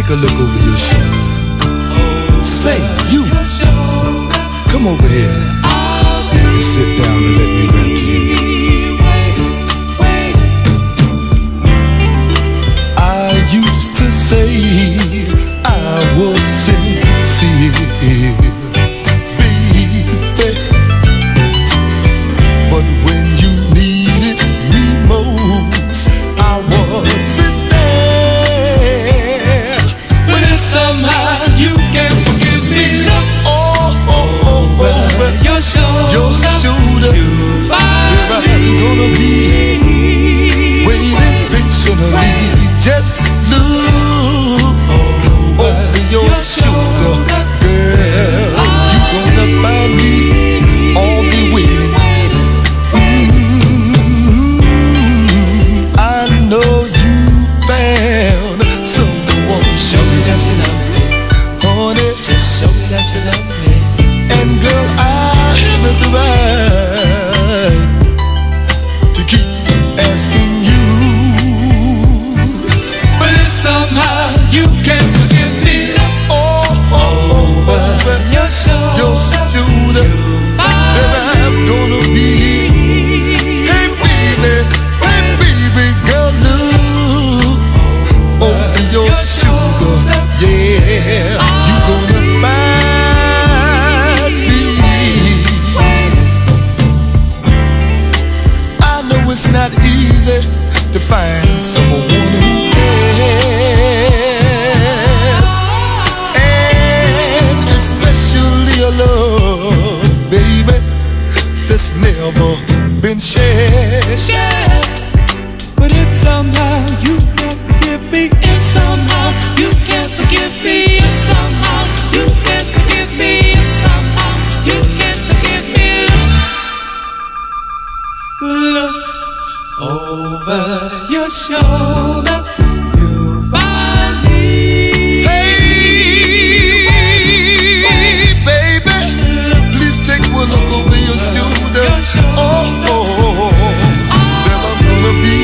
take a look over your shoulder. Say, you, come over here and sit down and let me rap to you. I used to say I was sincere, baby, but when you needed me most, I wasn't there. But if somehow you can forgive me, over your shoulder, you'll find I'm gonna be waiting patiently. Just look over your shoulder, girl. You gonna find me. I'll be waiting. I know you found someone. Show me that you love me, honey. just show me that you love me. And girl, I haven't the right to keep asking you. But if somehow you can forgive me, over Your shoulder, then I'm gonna be. Hey baby, girl, look over your shoulder. Yeah, you gonna find me. I know it's not easy to find someone who cares, and especially a love, baby, that's never been shared. But if somehow you can't forgive me, if somehow you can't forgive me, if somehow you can't forgive me, if somehow you can't forgive me, look over your shoulder, you'll find me. Hey, baby, please take one look over your shoulder. Oh, there I'm gonna be